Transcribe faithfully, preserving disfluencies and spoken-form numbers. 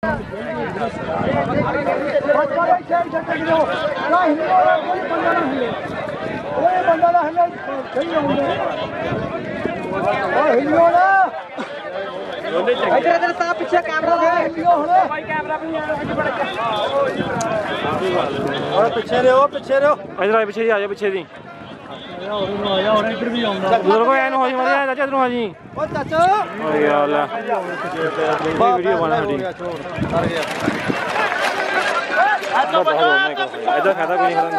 पिछे कैमरा पिछे रहो पिछे रहो इधर आए पिछे आ जाओ पिछे दी बुजुर्गो एन हो जी मरे चाचा इधर आ जी ओ चाचा ओ यार ला वीडियो बना साडी इधर खाता कोई नहीं